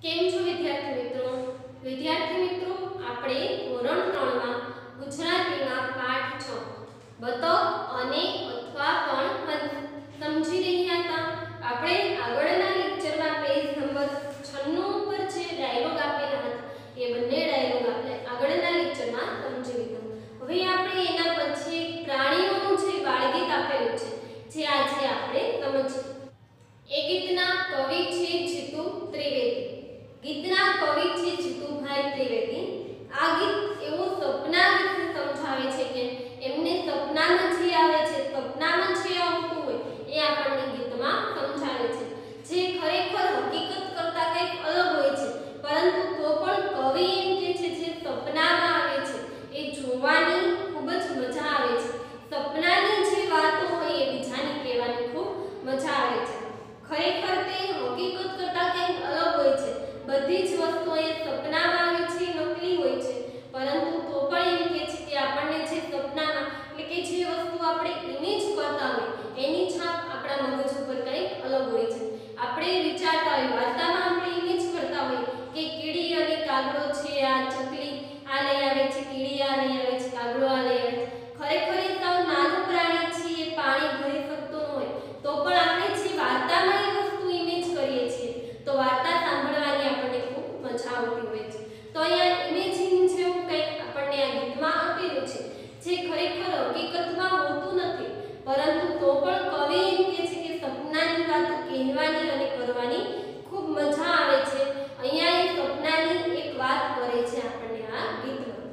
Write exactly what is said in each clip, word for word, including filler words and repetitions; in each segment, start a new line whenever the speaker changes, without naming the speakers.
કેમ છો વિદ્યાર્થી મિત્રો? વિદ્યાર્થી મિત્રો, આપણે ધોરણ ત્રણ માં ગુજરાતીના પાઠ છ બતક અને અથવા પણ સમજી રહ્યા હતા. આપણે આગળના લેક્ચરમાં પેજ નંબર છન્નું ઉપર જે ડાયલોગ આપેલા હતા એ બંને ડાયલોગ આપણે આગળના લેક્ચરમાં સમજી લીધા. હવે આપણે એના પછી પ્રાણીઓનું જે બાળગીત આપેલું છે જે આજે આપણે સમજીએ. એ ગીતના કવિ છે જીતુ ત્રિવેદી. ગીતના કવિ છે જીતુભાઈ ત્રિવેદી. આ ગીત એવું સપના વિશે સમજાવે છે કે એમને સપનામાં જે આવે છે, સપનામાં જે આવતું હોય એ આપણને ગીતમાં સમજાવે છે, જે ખરેખર હકીકત કરતા કંઈક અલગ હોય છે, પરંતુ તો પણ કવિ એમ કહે છે જે સપનામાં આવે છે એ જોવાની ખૂબ જ મજા આવે છે. સપનાની જે વાતો હોય એ બીજાને કહેવાની ખૂબ મજા આવે છે. ખરેખર તે હકીકત કરતા કંઈક અલગ હોય છે. બધી જ વસ્તુઓ એ સપનામાં આવે છે, નકલી હોય છે, પરંતુ તો પણ એમ કહે છે કે આપણને જે સપનામાં એટલે કે જે વસ્તુ આપણે ઇમેજ કરતા હોય એની છાપ આપણા મગજ ઉપર કંઈક અલગ હોય છે. આપણે વિચારતા હોય, વાર્તામાં આપણે ઇમેજ કરતા હોય કે કીડી અને કાગડો છે, આ ચકલી આ લઈ આવે છે, કીડી આ લઈ આવે છે, કાગડો આ લઈ આવે છે. ખરેખર એ સાવ નાનું પ્રાણી છે, એ પાણી ભરી શકતો ન હોય, તો પણ આપણે જે વાર્તામાં એ વસ્તુ ઇમેજ કરીએ છીએ તો વાર્તા સાંભળવાની આપણને ખૂબ મજા આવતી હોય છે. તો અહીંયા ઇમેજિંગ જેવું કંઈક આપણને આ ગીતમાં આપેલું છે જે ખરેખર હકીકતમાં હોતું નથી, પરંતુ તો પણ કવિ એમ કહે છે કે સપનાની વાત કહેવાની અને કરવાની ખૂબ મજા આવે છે. અહીંયા એ સપનાની એક વાત કરે છે આપણને આ ગીતમાં.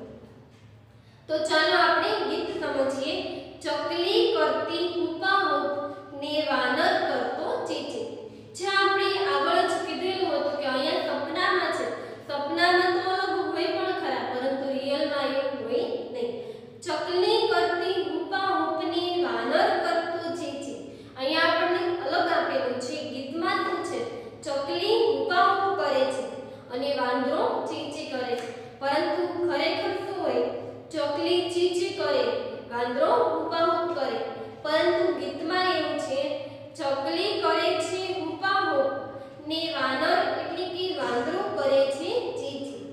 તો ચાલો આપણે ગીત સમજીએ. ચકલી કરતી હુપાહુપ ને વાનર કરતો ચીચી. જે આપણે આગળ જ કીધેલું હતું કે અહીંયા સપનામાં છે, સપનામાં તો અલગ હોય પણ ખરા, પરંતુ રિયલમાં એવું હોય નહીં. ચકલી કરતી હુપાહુપ ને વાનર કરતો ચીચી. અહીંયા આપણને અલગ આપેલું છે. ગીતમાં શું છે? ચકલી હુપાહુપ કરે છે અને વાંદરો ચીચી કરે છે, પરંતુ ખરેખર શું હોય? ચકલી ચીચી કરે, વાંદરો હુપાહુપ કરે. પરંતુ ગીતમાં એવું છે ચકલી કરે છે હુપાહુપ ને વાનર એટલે કે વાંદરો કરે છે ચીચી.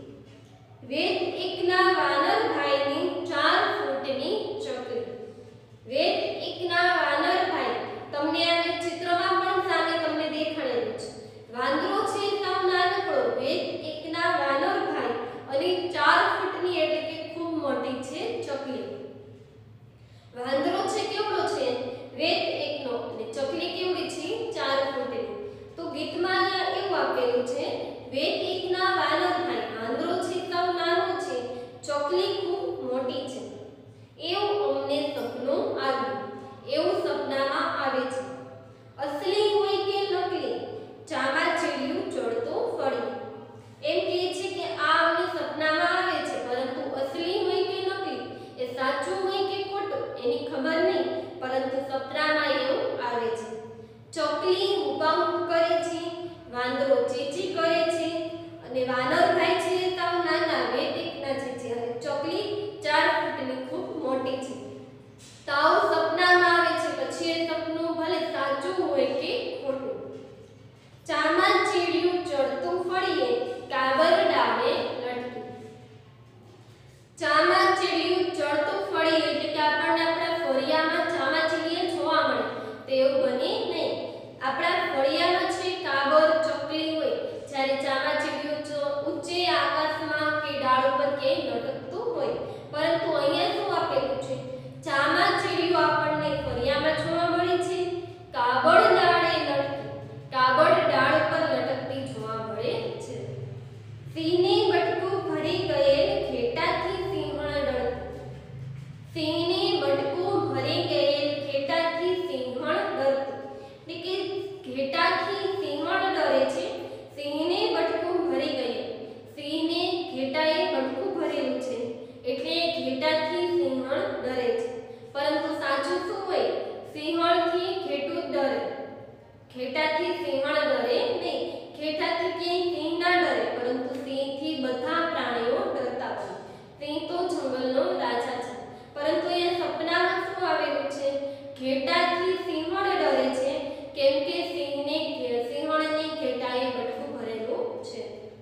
વેત એકના વાનર ભાઈની ચાર ફૂટની ચકલી. વેત એકના વાનર ભાઈ, તમને આ ચિત્રમાં પણ સામે તમને દેખાડેલું છે. વાંદરો છે સાવ નાનકડો, વેત એકના વાનર ભાઈ અને ચાર ફૂટની એટલે કે ખૂબ મોટી છે ચકલી. વાંદરો છે કેવડો છે? વેત એકનો, અને ચકલી કેવડી છે? ચાર ફૂટની. તો ગીતમાં અહીંયા એવું આપેલું છે વેત એકના વાનર ભાઈ, વાંદરો છે સાવ નાનો છે, ચકલી ખૂબ મોટી છે. એવું અમને સપનું આવ્યું, એવું સપનામાં આવે છે. અસલી હોય કે નકલી, ચામાચીડિયું ચડતું ફળિયું. એમ કહે છે કે આ અમને સપનામાં આવે છે, પરંતુ અસલી હોય કે નકલી, એ સાચું હોય કે ખોટું એની ખબર નહીં, પરંતુ સપનામાં એવું આવે છે. ચકલી હુપાહુપ કરે છે, વાંદરો ચીચી કરે છે, અને વાનર ભાઈ છે સાવ નાના, વેત એકના છે, અને ચકલી ચાર ફૂટની ખૂબ મોટી છે. તો આવું સપનામાં આવે છે, પછી એ સપનું ભલે સાચું હોય કે ખોટું. ચામાચીડિયું ચડતું ફળીએ, કાબર ડાળે લટકે. ચામાચીડિયું ચડતું ફળીએ એટલે કે આપણને આપણા ફળિયામાં ચામાચીડિયા જોવા મળે, તો એવું બને નહીં. આપણા ફળિયામાં છે કાબર, ચકલી હોય, જ્યારે ચામાચીડિયું ઊંચે આકાશમાં કે ડાળ ઉપર ક્યાંય લટકતું હોય. પરંતુ અહીંયા શું આપેલું છે? ચામાચીડિયું આપણને ફળિયામાં જોવા મળે છે, કાબર ડાળે લટકે, કાબર ડાળ ઉપર લટકતી જોવા મળે છે. સિંહને બટકું ભરી ગયેલ ઘેટાથી સિંહણ ડરતું. સિંહને બટકું ભરી ગયેલ ઘેટાથી સિંહણ ડરતું. એટલે કે ઘેટાથી સિંહણ ડરે છે. સિંહને બટકું ભરી ગયેલ, સિંહને ઘેટાએ બટકું ભરેલું છે એટલે ઘેટાથી સિંહણ ડરે છે. પરંતુ સાચું શું હોય? સિંહણથી ઘેટું ડરે, ઘેટાથી સિંહણ ડરે નહીં. ઘેટાથી ક્યાંય સિંહ ના ડરે, પરંતુ સિંહથી બધા પ્રાણીઓ ડરતા હોય. સિંહ તો જંગલનો રાજા છે, પરંતુ અહીંયા સપનામાં શું આવેલું છે? ઘેટાથી સિંહણ ડરે છે, કેમ કે સિંહને સિંહણને ઘેટાએ બટકું ભરેલું છે.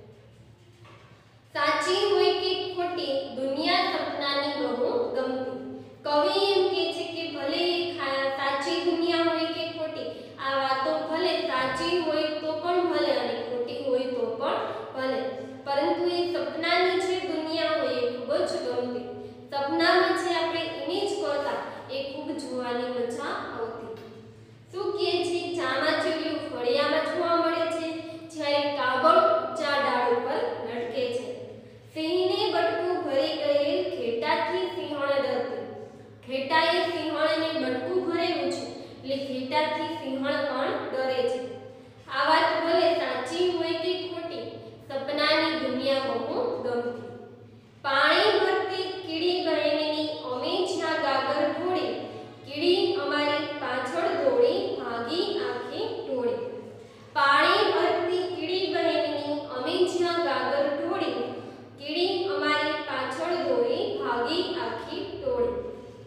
સાચી હોય કે ખોટી દુનિયા સપનાની બહુ ગમતી. કવિ એમ કહે છે કે ભલે સાચી દુનિયા હોય કે ખોટી, આ વાતો ભલે સાચી હોય તો પણ ભલે અને ખોટી હોય તો પણ ભલે, પરંતુ એ સપનાની જે દુનિયા હોય એ ખૂબ જ ગમતી. સપનામાં જે આપણે ઇમેજ કરતા એ ખૂબ જોવાની મજા આવતી. શું કહે છે? ચામાચીડિયું ફળિયામાં જોવા મળે છે, જ્યારે કાગળ ઊંચા ડાળ ઉપર લટકે છે. સિંહને બટકું ભરી ગયેલ ઘેટાથી સિંહણ ડરતી. ઘેટાએ સિંહણને બટકું ભરેલું છે એટલે ઘેટાથી સિંહણ પણ ડરે છે. આ વાત ભલે સાચી હોય કે ખોટી, સપનાની દુનિયા બહુ ગમતી. પાણી ભરતી કીડી બહેનની અમે જ્યાં ગાગર ઢોળી, કીડી અમારી પાછળ દોડી ભાગી આખી ટોળી. પાણી ભરતી કીડી બહેનની અમે જ્યાં ગાગર ઢોળી, કીડી અમારી પાછળ દોડી ભાગી આખી ટોળી.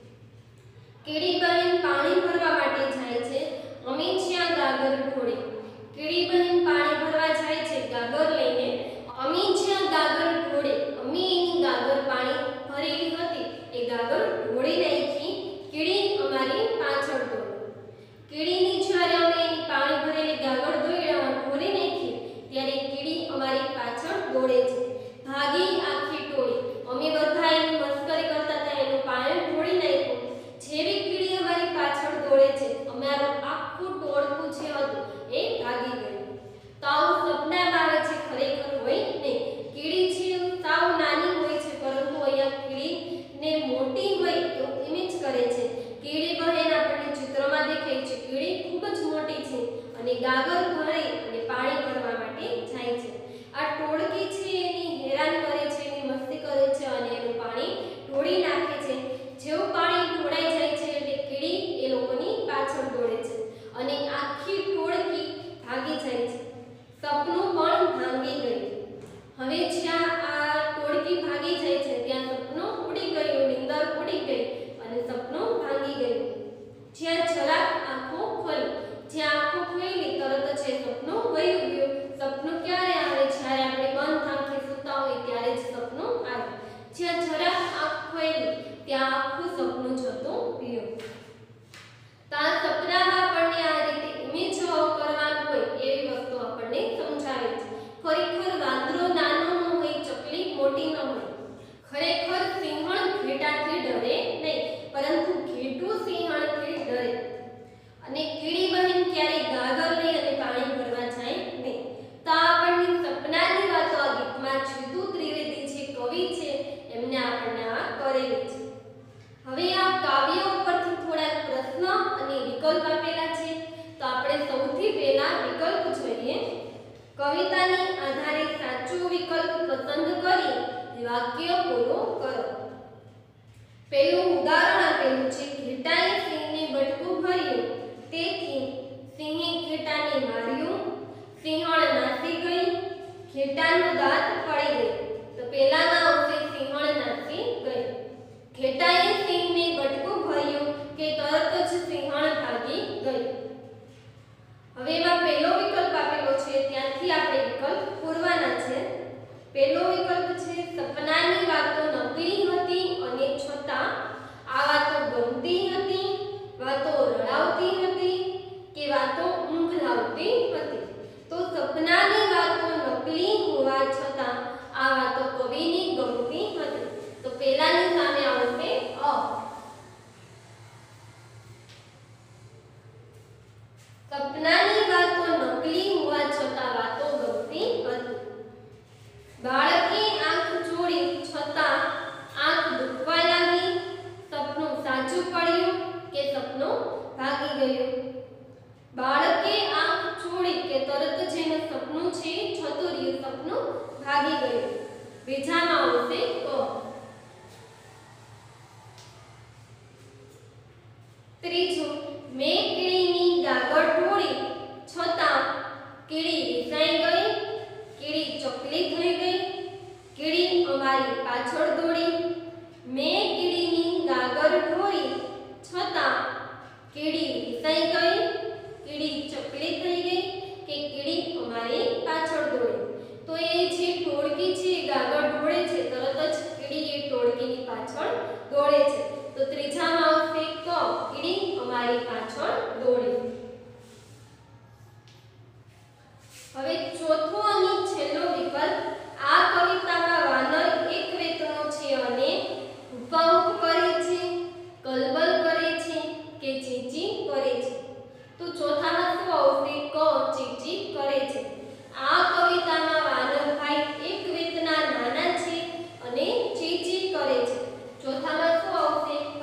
કીડી બહેન પાણી ભરવા માટે જાય છે, અમે જ્યાં ગાગર ઢોળી. કીડી બહેન પાણી ભરવા જાય છે ગાગર લઈને, અમે જ્યાં ગાગર ઢોળી. અમે એની ગાગર પાણી ભરેલી હતી એ ગાગર ઢોળી નાખી, કીડી અમારી પાછળ દોડી. કીડીની જ્યારે અમે એની પાણી ભરેલી ગાગર ઢોળી નાખી ત્યારે કીડી અમારી પાછળ દોડે છે, ભાગી આખી ટોળી. અમે બધા એની મસ્કરી કરતા હતા, એનું પાણી ઢોળી નાખ્યું. જેવી કીડી અમારી પાછળ દોડે છે, અમારું આખું ટોળકું જે હતું એ ભાગી ગયું. તો આવું સપનામાં આવે છે, ખરેખર હોય નહીં. કીડી છે સાવ નાની હોય છે, પરંતુ અહીંયા કીડીને મોટી હોય એવું ઇમેજ કરે છે. કીડી બહેન આપણને ચિત્રમાં દેખાય છે, કીડી ખૂબ જ મોટી છે અને ગાગર ભરી અને પાણી ભરવા માટે જાય છે. આ ટોળકી છે એની હેરાન કરે છે, એની મસ્તી કરે છે અને એનું પાણી ઢોળી નાખે છે. જેવું પાણી ઢોળાઈ જાય છે એટલે કીડી એ લોકોની પાછળ દોડે છે અને આખી ટોળકી ભાગી જાય છે. સપનું પણ ભાંગી ગયું. હવે જ્યાં આ ટોળકી ભાગી જાય છે ત્યાં સપનું ઉડી ગયું, નીંદર ઉડી ગઈ અને સપનું ભાંગી ગયું. જ્યાં જરાક આંખો ખોલી, જ્યાં આંખો ખોલી તરત જ એ સપનું વયું ગયું. સપનું ક્યારે આવે? જ્યારે આપણે બંધ આંખે સૂતા હોય ત્યારે જ સપનું આવે. જ્યાં જરાક આંખ ખોલી ત્યાં આખું સપનું જતું રહ્યું. તો આ સપનામાં આપણને આ રીતે ઇમેજ કરવાનું હોય એવી વસ્તુ આપણને સમજાવે છે. ખરેખર વાંદરો નાનો ન હોય, ચકલી મોટી ન હોય. ખરેખર સિંહણ ઘેટાથી ડરે નહીં, પરંતુ ઘેટું સિંહણથી ડરે. અને કીડી બહેન ક્યારેય ગાગર લઈ અને પાણી ભરવા જાય નહીં. તો આપણને સપનાની વાતો આ ગીતમાં જીતુ ત્રિવેદી જે કવિ છે એમને આપણને આ કરેલી છે. હવે આ કાવ્ય ઉપરથી થોડા પ્રશ્ન અને વિકલ્પ આપેલા છે, તો આપણે સૌથી પહેલા વિકલ્પ જોઈએ. કવિતાની આધારે સાચો વિકલ્પ પસંદ કરી વાક્ય પૂરું કરો. પહેલું ઉદાહરણ આપેલું છે, ઘેટાએ સિંહને બટકું ભર્યું, તેથી સિંહે ઘેટાને માર્યું. સિંહણ નાસી ગઈ, ઘેટાનું દાંત ફળી ગયું. તો પહેલામાં આવશે સિંહણ નાસી ગઈ. ઘેટાએ સિંહને બટકું ભર્યું કે તરત જ સિંહણ ભાગી ગઈ. હવે એમાં પહેલો વિકલ્પ આપેલો છે ત્યાંથી આપણે વિકલ્પ પૂરવાના છે. પહેલો વિકલ્પ છે, સપનાની વાતો નકલી હતી અને છતાં આ વાતો ગમતી હતી, વાતો રડાવતી હતી કે વાતો ઊંઘ લાવતી હતી. તો સપનાની વાતો નકલી હોવા છતાં આ વાતો કવિને ગમતી હતી. તો પહેલાની સામે આવશે અ. સપનાની વાતો નકલી હોવા છતાં વાતો ગમતી હતી. બાળકે આંખ જોડી છતાં આંખ દુખવા લાગી. સપનું સાચું પડ્યું કે સપનું ભાગી ગયું? બાળકે આંખ જોડી કે તરત જ એનું સપનું છે જતું રહ્યું, સપનું ભાગી ગયું. બીજામાં આવશે ક. ત્રીજું, મેં કીડીની ગાગર ઢોળી છતાં કીડી રીસાઈ ગઈ. કીડી ચકલી થઈ ગઈ. કીડી અમારી પાછળ દોડી. મેં કીડીની ગાગર ઢોળી છતાં કીડી રીસાઈ ગઈ. કીડી ચકલી થઈ ગઈ કે કીડી અમારી પાછળ દોડી? તો એ જે ટોળકી છે ગાગર ઢોળે છે પાછળ દોડે. હવે ચોથો અને છેલ્લો વિકલ્પ, આ કવિતામાં વાનર એક વેતનો છે અને હુપાહુપ કરે છે, કલબલ કરે છે કે ચીચી કરે છે. તો ચોથામાં શું આવશે? ક ચીચી કરે છે. આ કવિતામાં વાનરભાઈ એક વેતના નાના છે અને ચીચી કરે છે. ચોથામાં શું આવશે? ક.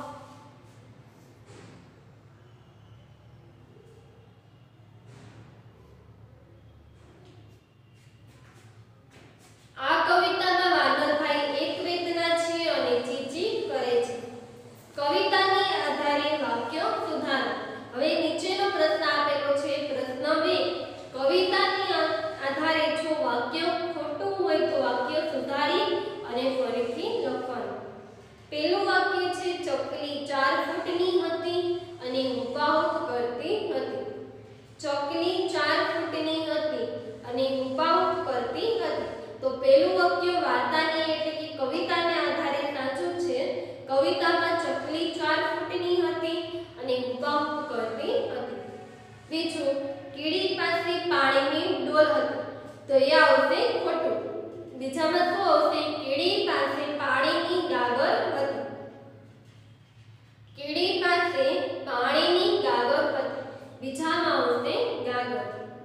આ કવિતામાં વાનરભાઈ એક વેતના છે અને ચીચી કરે છે. કવિતાને આધારે વાક્ય સુધારો. હવે નીચેનો પ્રશ્ન આપેલો છે. પ્રશ્ન બે, કવિતાને આધારે જો વાક્ય ખોટું હોય તો વાક્ય સુધારી અને ફરીથી લખવાનું. પહેલું વાક્ય છે, ચકલી ચાર ફૂટની હતી અને હુપાહુપ કરતી હતી. ચકલી ચાર ફૂટની હતી અને હુપાહુપ કરતી હતી. તો પહેલું વાક્ય વાર્તાને એટલે કે કવિતાને આધારે સાચું છે. કવિતામાં ચકલી ચાર ફૂટની હતી અને હુપાહુપ કરતી હતી. બીજું, કીડી પાસે પાણીની ડોલ હતી. તો એ આવશે ખોટું. બીજામાં શું આવશે? કીડી પાસે પાણીની ગાગર હતી. કીડી પાસે પાણીની ગાગર હતી. બીજામાં આવશે ગાગર.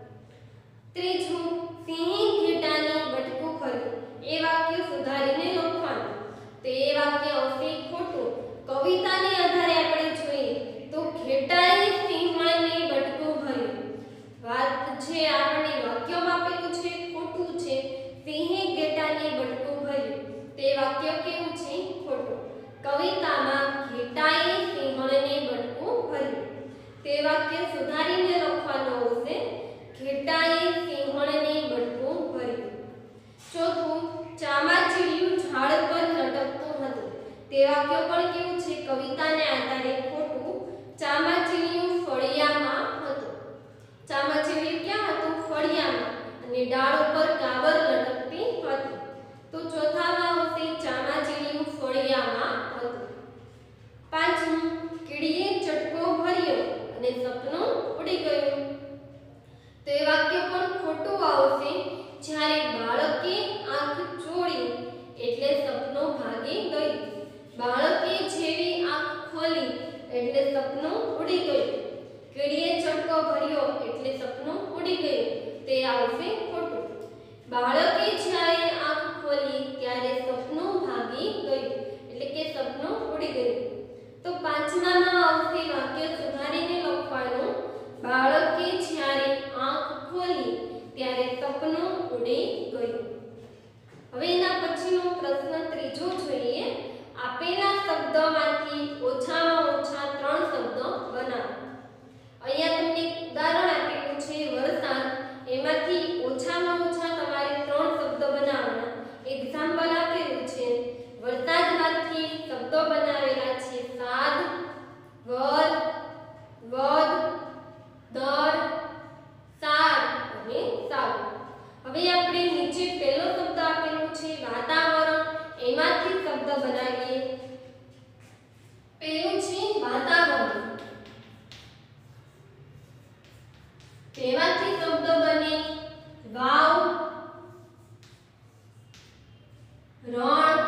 ત્રીજું, સિંહે ઘેટાની બટકું ભર્યું. એ વાક્ય સુધારીને લખવાનું. તો એ વાક્ય આવશે ખોટું. કવિતાને આધારે આપણે જોઈએ તો ઘેટાએ સિંહને બટકું ભર્યું. વાત છે આપણને વાક્યમાં આપેલું છે ખોટું છે. સિંહે ઘેટાને બટકું ભર્યું. તે વાક્ય કેવું છે? ખોટું. કવિતામાં ઘેટાએ સિંહણને બટકું ભર્યું. તે વાક્ય સુધારીને લખવાનું આવશે ઘેટાએ સિંહણને બટકું ભર્યું. ચોથું, ચામાચીડિયું ઝાડ પર લટકતું હતું. તે વાક્ય પણ કેવું છે? કવિતાને આધારે ખોટું. ચામાચીડિયું ફળિયામાં હતું. ચામાચીડિયું ક્યાં હતું? ફળિયામાં. અને ડાળ ઉપર કાબર લટકતી હતી. તો ચોથામાં આવશે ચામાચીડિયું ફળિયામાં હતું. પાંચમું, કીડીએ ચટકો ભર્યો અને સપનું ઉડી ગયું. તો એ વાક્ય પણ ખોટું આવશે. જ્યારે બાળકે આંખ ચોળી એટલે સપનું ભાગી ગયું. બાળકે જેવી આંખ ખોલી એટલે સપનું ઉડી ગયું. કીડીએ ચટકો ભર્યો એટલે સપનું ઉડી ગયું. તે આવશે ખોટું. બાળકે જ્યારે આંખ ખોલી ત્યારે સપનું ભાગી ગયું એટલે કે સપનું ઉડી ગયું. તો પાંચમામાં આવશે વાક્ય સુધારીને લખવાનું. બાળકે જ્યારે આંખ ખોલી ત્યારે સપનું ઉડી ગયું. હવે એના પછીનો પ્રશ્ન ત્રીજો જોઈએ. આપેલા શબ્દોમાંથી ઓછામાં ઓછા ત્રણ શબ્દો બનાવો. અહીંયા તમને ઉદાહરણ આપેલું છે વરસાદ. એમાંથી ઓછામાં ઓછા તમારે ત્રણ શબ્દો બનાવવાના. એક્ઝામ્પલ આપેલું છે. વરસાદમાંથી શબ્દો બનાવેલા છે સાદ, વર, વદ, દર, સાર અને સાવ. હવે આપણે નીચે પહેલો શબ્દ આપેલો છે વાતાવરણ. એમાંથી શબ્દ બનાવીએ. પહેલું છે વાતાવરણ. તેમાંથી શબ્દ બને વાવ, રણ.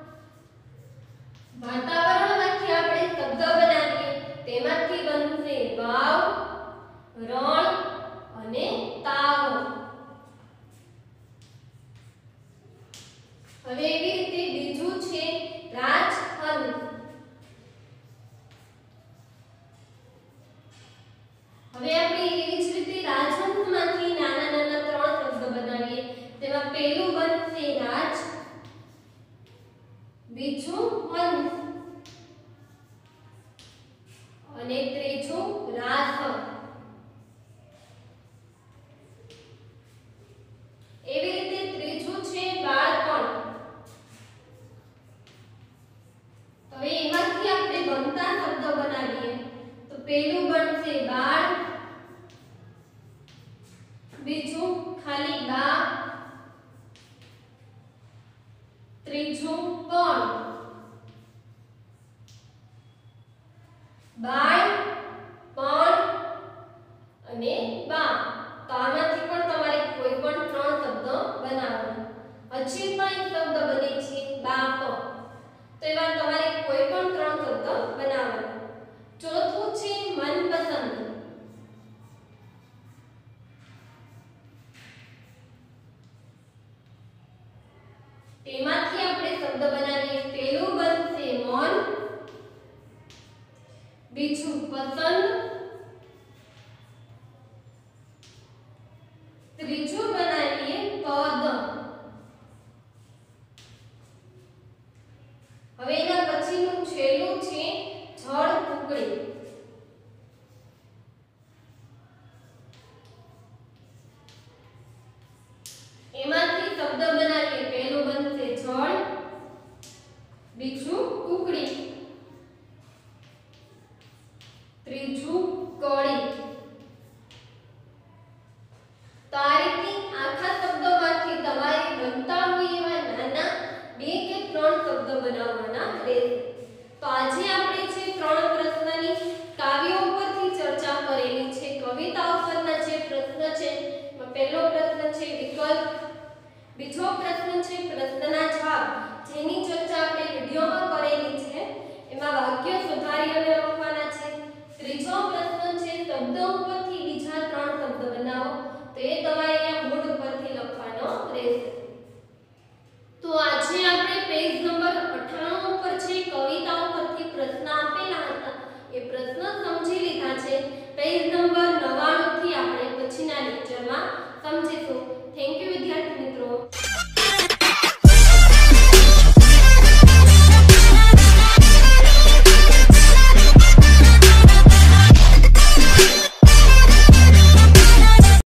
વાતાવરણમાંથી આપણે શબ્દ બનાવીએ. તેમાંથી બનશે વાવ, રણ અને તાવ. હવે એવી રીતે બીજું છે રાજહંસ. હવે આપણે એવી જ રીતે રાજહંસ અને બા. તો આમાંથી પણ તમારે કોઈ પણ ત્રણ શબ્દ બનાવવાના. હજી પણ એક શબ્દ બને છે બાપ. તો એવા તમારે કોઈ પણ ત્રણ શબ્દ બનાવવાના. ચોથું છે મનપસંદ. તેમાંથી આપણે શબ્દ બનાવીએ. પહેલું બનશે મન, બીજું પસંદ, ત્રીજું બનાવીએ પદ. હવે એના પછીનું છેલ્લું છે જળ ટુકડી. એમાંથી શબ્દ બનાવીએ. પહેલું બનશે જળ, બીજું ટુકડી, ત્રીજું કળી. તો આ રીતે આખા શબ્દોમાંથી તમારે બનતા હોય એવા નાના બે કે ત્રણ શબ્દ બનાવવાના રહેશે. તો આજે આપણે છે ત્રણ પ્રશ્નની કાવ્યો ઉપરથી ચર્ચા કરેલી છે. કવિતા ઉપરના જે પ્રશ્ન છે, પહેલો પ્રશ્ન છે વિકલ્પ, બીજો પ્રશ્ન છે પ્રશ્નના જવાબ, જેની ચર્ચા આપણે વિડિયોમાં કરેલી છે. એમાં વાક્ય સુધારી અને લખવાના છે. ત્રીજો પ્રશ્ન છે શબ્દ ઉપરથી બીજા ત્રણ શબ્દ બનાવો. તો એ તમારે અહીંયા બોર્ડ ઉપરથી લખવાનો રહેશે. તો આજે આપણે પેજ નંબર અઠ્ઠાણું ઉપર છે કવિતા ઉપરથી પ્રશ્ન આપેલા હતા. એ પ્રશ્ન સમજી લીધા છે. પેજ નંબર નવ્વાણું થી આપણે પછીના લેક્ચરમાં સમજીશું. Thank you.